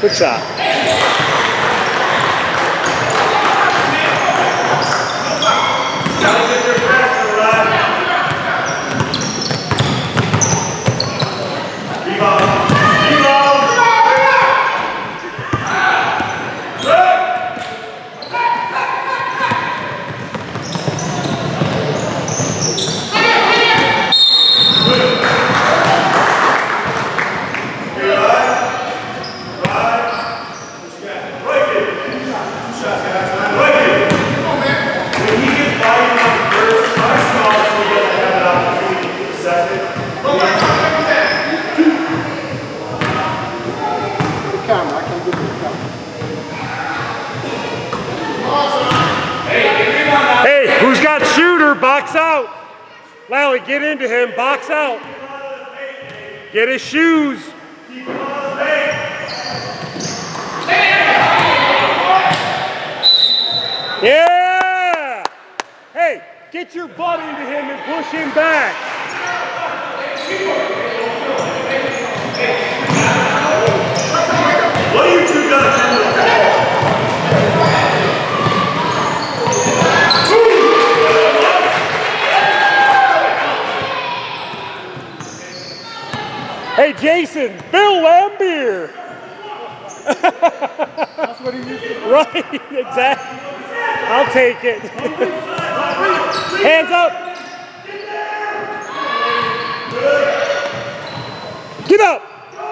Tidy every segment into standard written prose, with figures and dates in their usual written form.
Good shot. Hey, who's got shooter? Box out. Lally, get into him. Box out. Get his shoes. Yeah! Hey, get your butt into him and push him back. What are you two gonna do with that? Hey, Jason, Bill Lambier. That's what he used to do. Right, exactly. I'll take it. Hands up. Get up.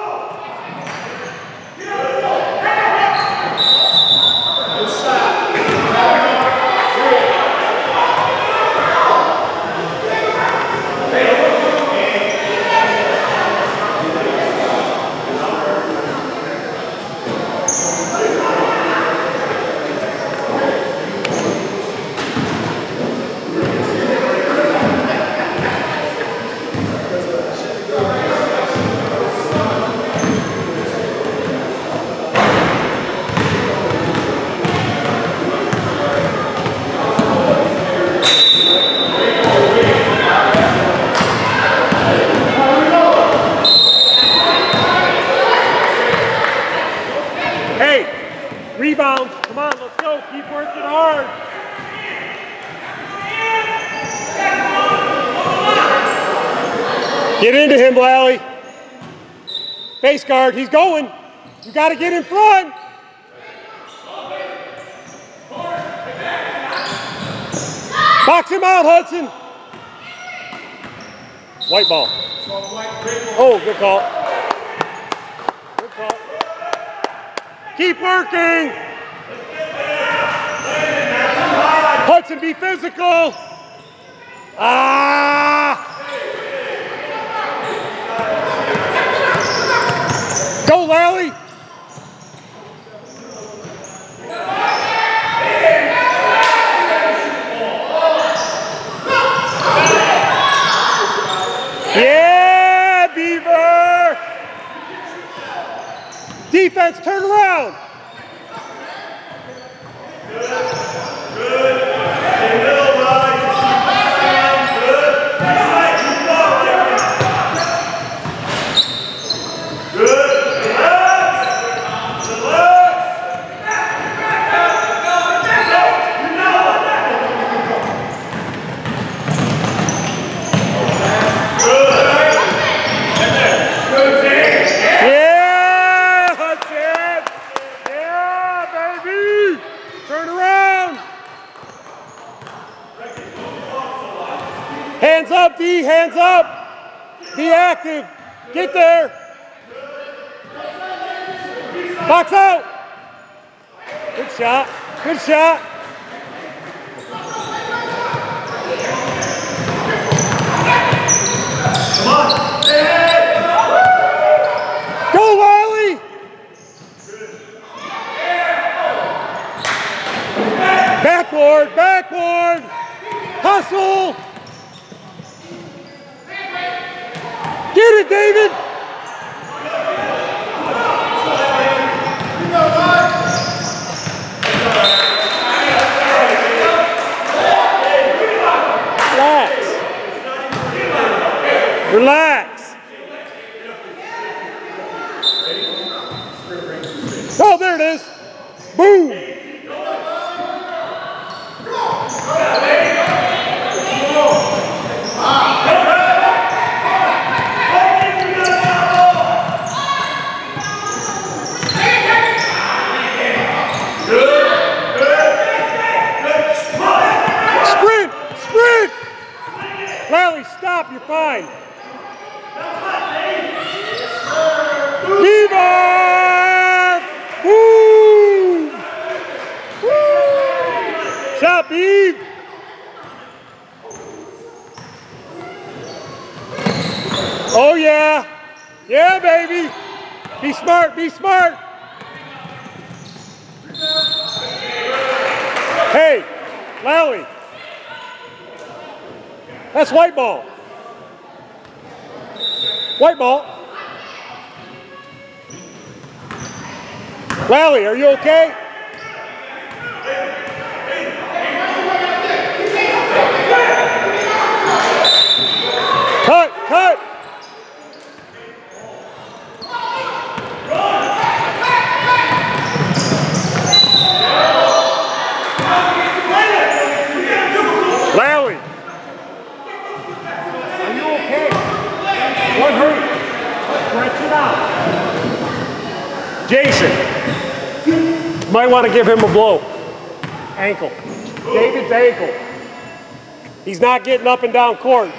Rebounds. Come on, let's go. Keep working hard. Get into him, Lally. Face guard. He's going. You got to get in front. Box him out, Hudson. White ball. Oh, good call. Good call. Keep working. Hudson, be physical. Ah! Go, Lally. Yeah, Beaver. Defense, turn around. Good. Hands up, D, hands up. Be active. Get there. Box out. Good shot. Good shot. Come on. Go, Wiley. Backboard, backboard. Hustle. Get it, David! Relax. Relax. Oh, there it is. Boom. Sprint! Sprint! Lally, stop. You're fine. Viva! Woo! Woo! Shot, Eve! Oh, yeah. Yeah, baby. Be smart, be smart. Hey, Lally. That's white ball. White ball. Lally, are you okay? Cut, cut. Lally, are you okay? What hurt? Stretch it out. Jason, might want to give him a blow. Ankle. David's ankle. He's not getting up and down court.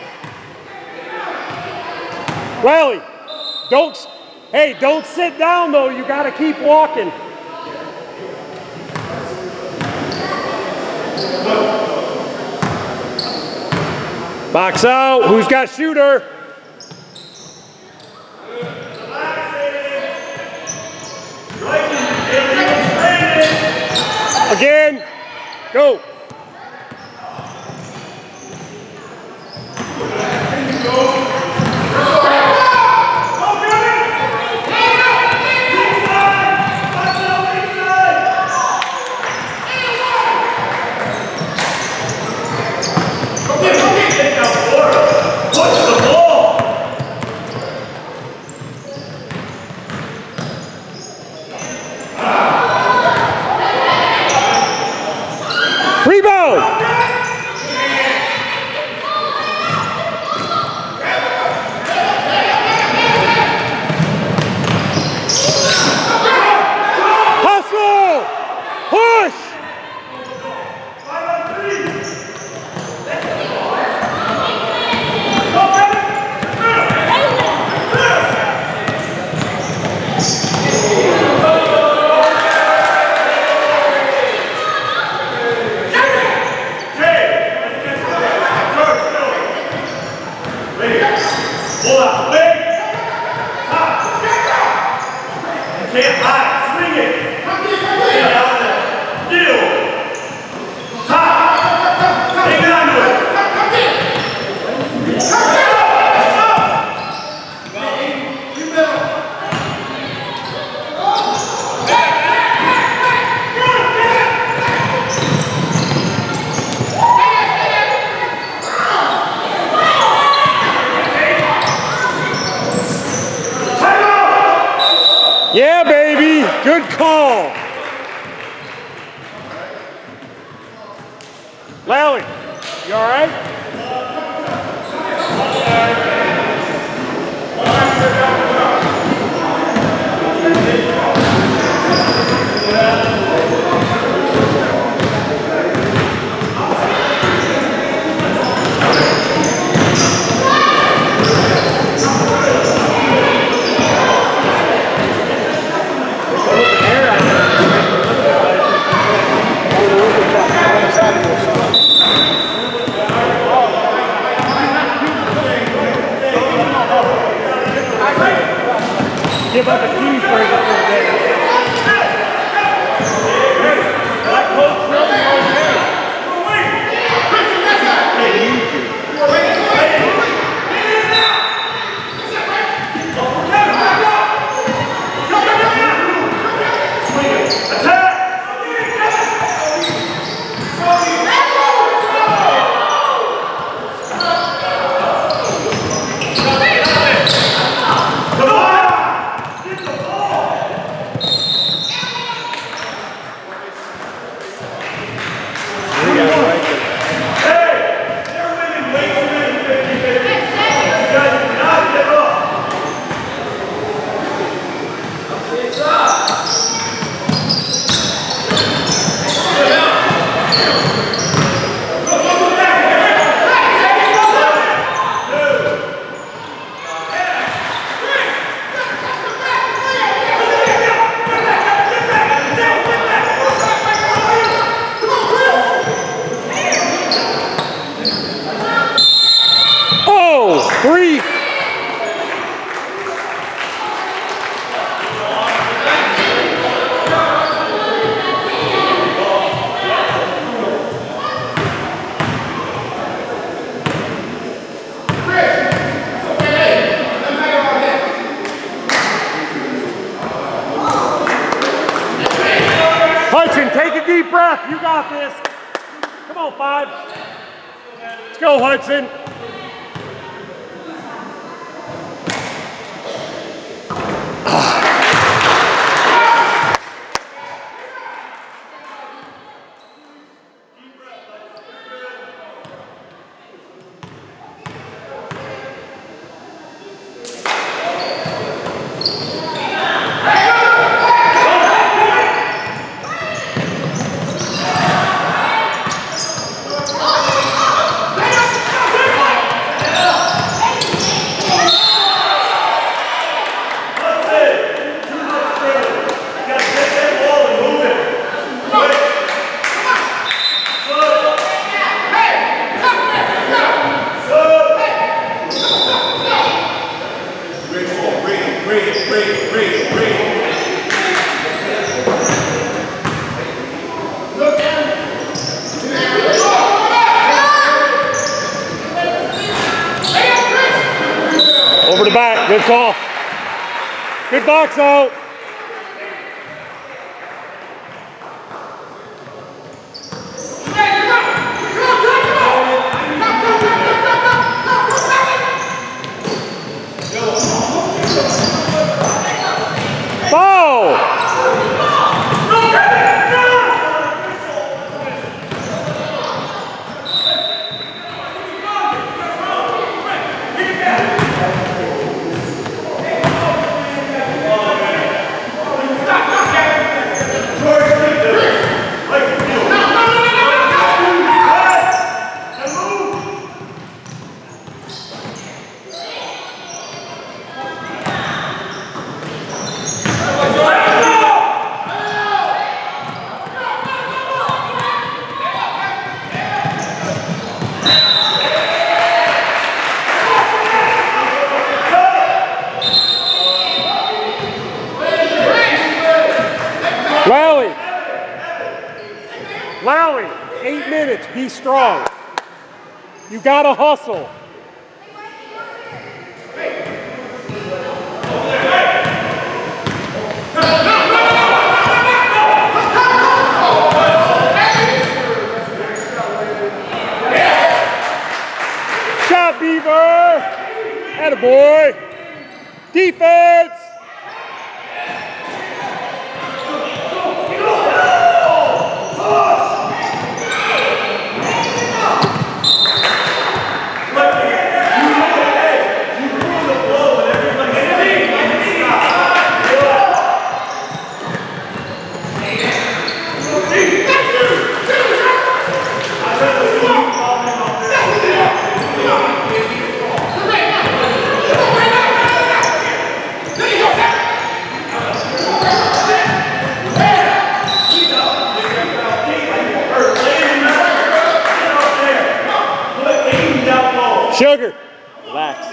Lally, don't sit down though. You got to keep walking. Box out. Who's got shooter? Again. Go. Rebound! Hustle! Push! Yeah, baby. Good call. Lally, you all right? Give up the keys for it. That coach really Get the take a deep breath. You got this. Come on, 5. Let's go, Hudson. Over the back, good call. Good box out. Foul! Lally, 8 minutes, be strong. You gotta hustle. Shot, Beaver. Attaboy. Defense. Sugar, relax.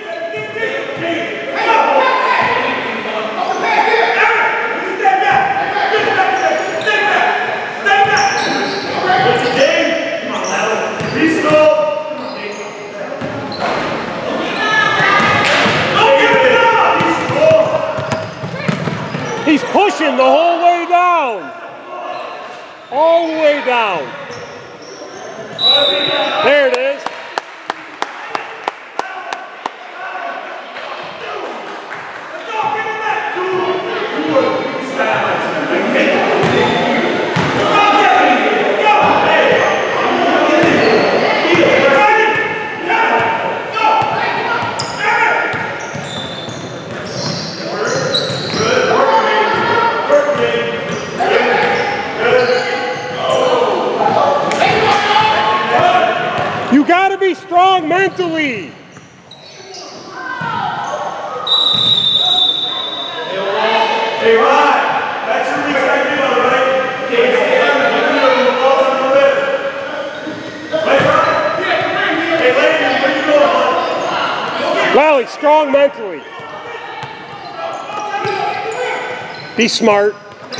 He's pushing the whole way down. All the way down. There it is. You gotta be strong mentally. Hey, Rod, that's your weak side rebound, right? Okay, stand on the balls on the lip. Right, Rod? Hey, Landon, where you going, bud? Lally, strong mentally. Be smart.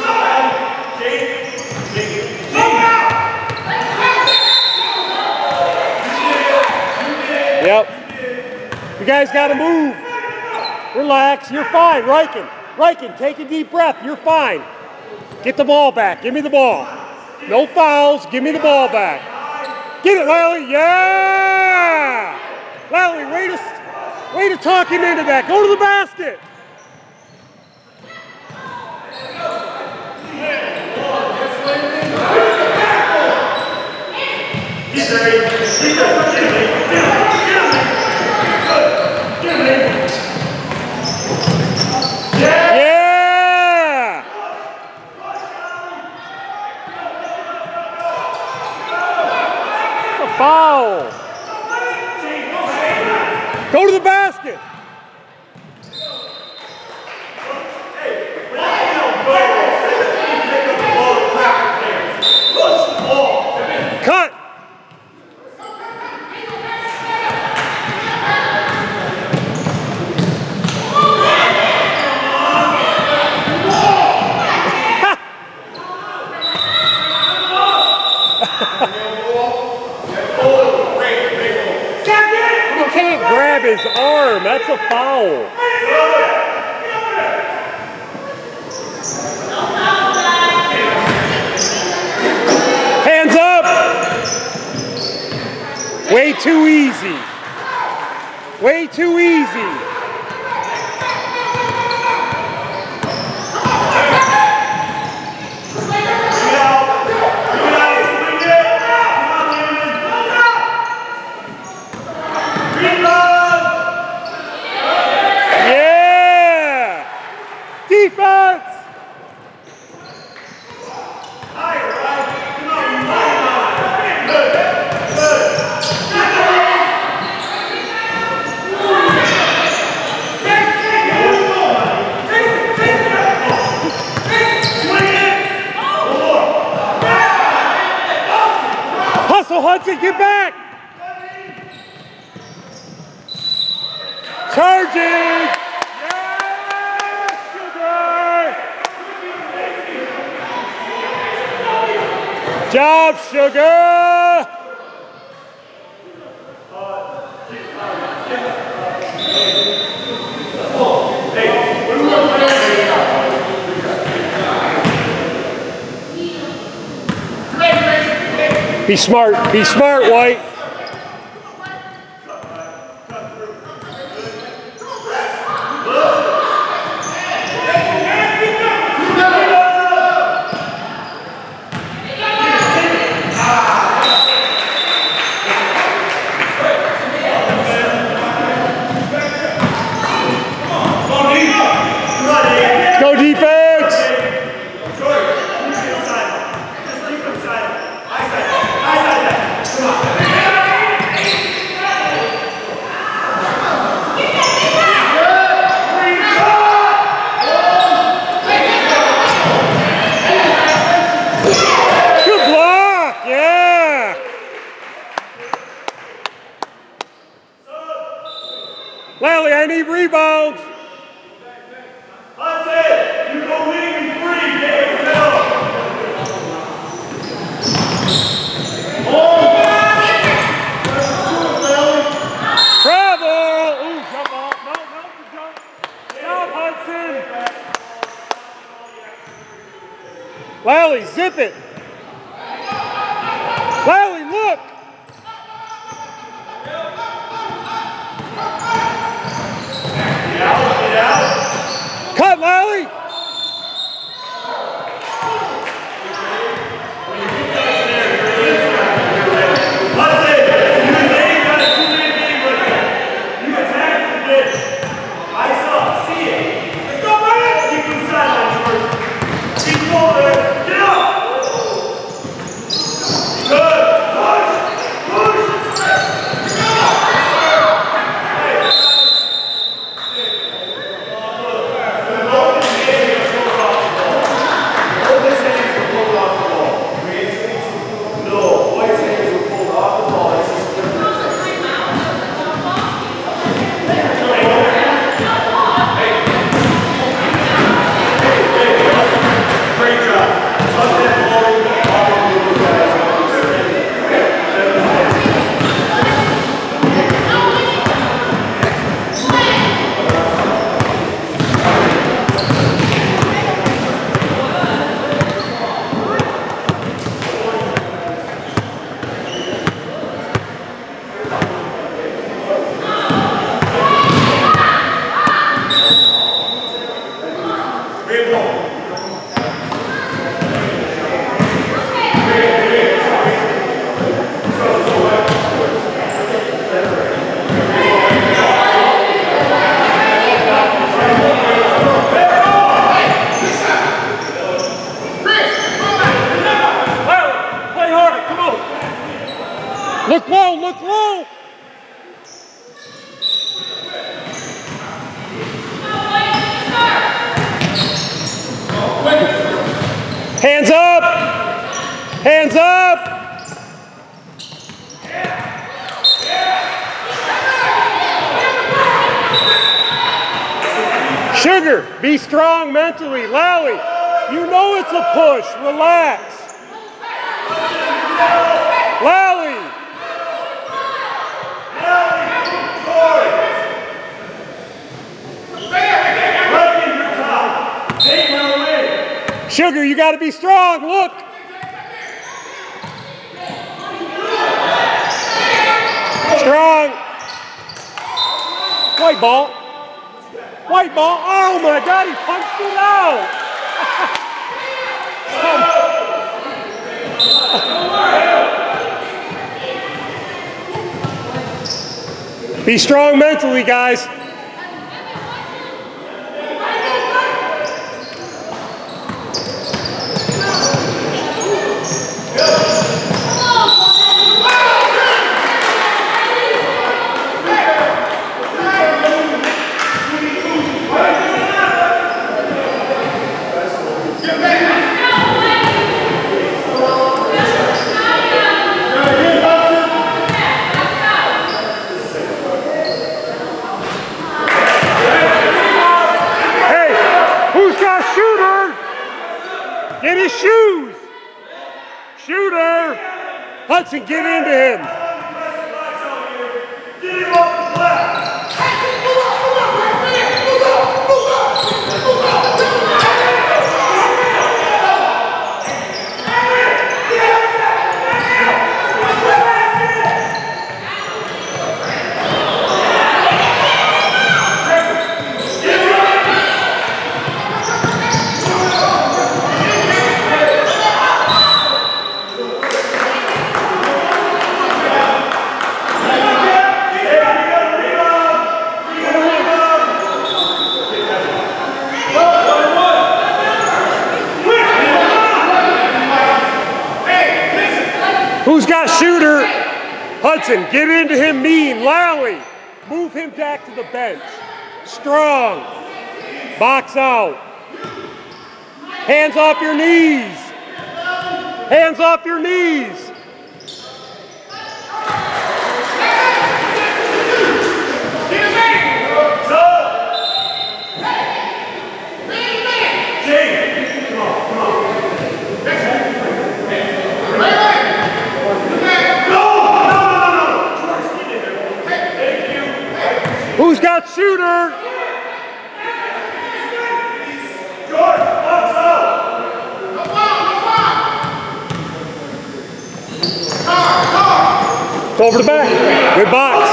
Yep. You guys got to move. Relax. You're fine. Riken, take a deep breath. You're fine. Get the ball back. Give me the ball. No fouls. Give me the ball back. Get it, Lally. Yeah! Lally, way to talk him into that. Go to the basket. Yeah! It's a foul. Go to the basket. Cut. You can't grab his arm. That's a foul. Hands up. Way too easy. Way too easy. Defense! Hustle, Hudson, get back! Charging! Job, Sugar! Be smart, White. Go defense! Good block, yeah! Lally, I need rebounds. Lally, zip it. Lally, look. Cut, Lally. Good. Look low, look low. Hands up. Hands up. Sugar, be strong mentally. Lally, you know it's a push. Relax. Lally. Sugar, you got to be strong. Look. Strong. White ball. White ball. Oh my God, he punched it out. Be strong mentally, guys. Get his shoes! Shooter! Hudson, get into him! Get him off the flat! Who's got shooter? Hudson, get into him mean. Lally, move him back to the bench. Strong. Box out. Hands off your knees. Hands off your knees. Who's got shooter? George, box out. Go over the back. Good box.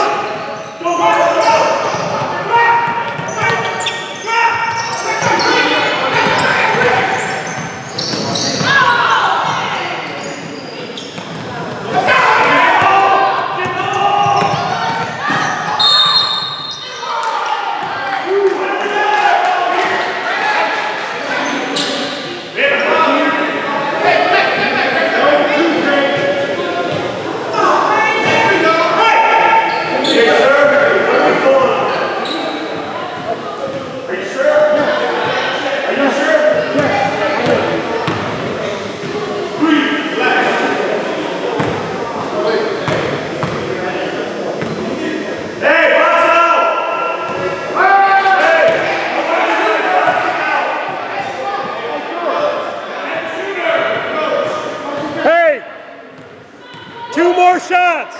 Two more shots.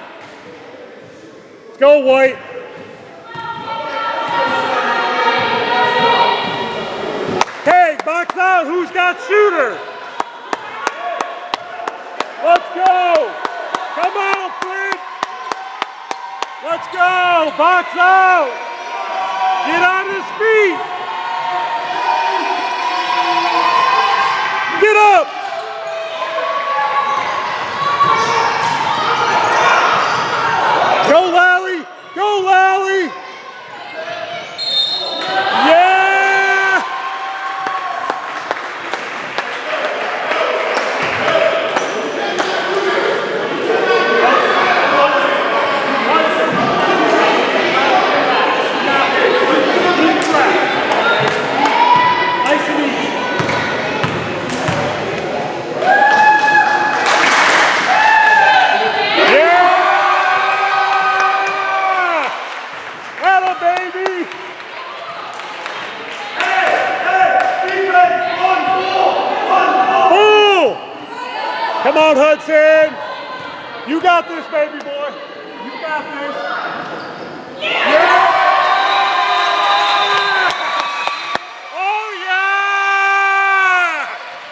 Let's go, White. Hey, box out. Who's got shooter? Let's go. Come on, Flint. Let's go. Box out. Get on his feet. Get up. Go, Lally! Go, Lally! Yeah! Come on, Hudson. You got this, baby boy. You got this. Yeah! Oh, yeah!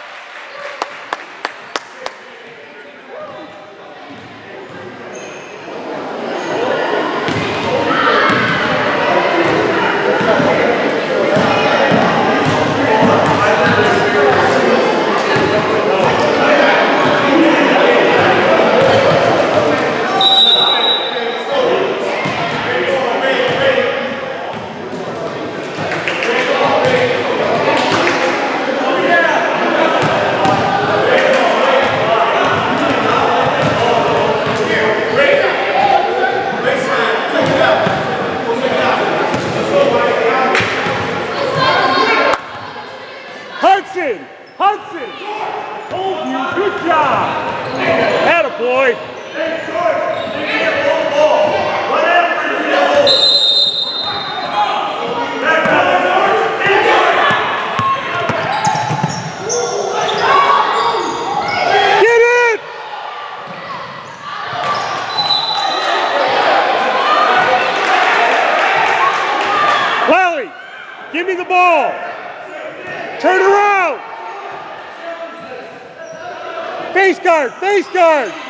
Hudson! Hudson! Told you, good job! Attaboy! Hey, George, you can't hold the ball. Whatever you hold. Back up, George. Get it! Lally, give me the ball. Turn around. Face guard, face guard.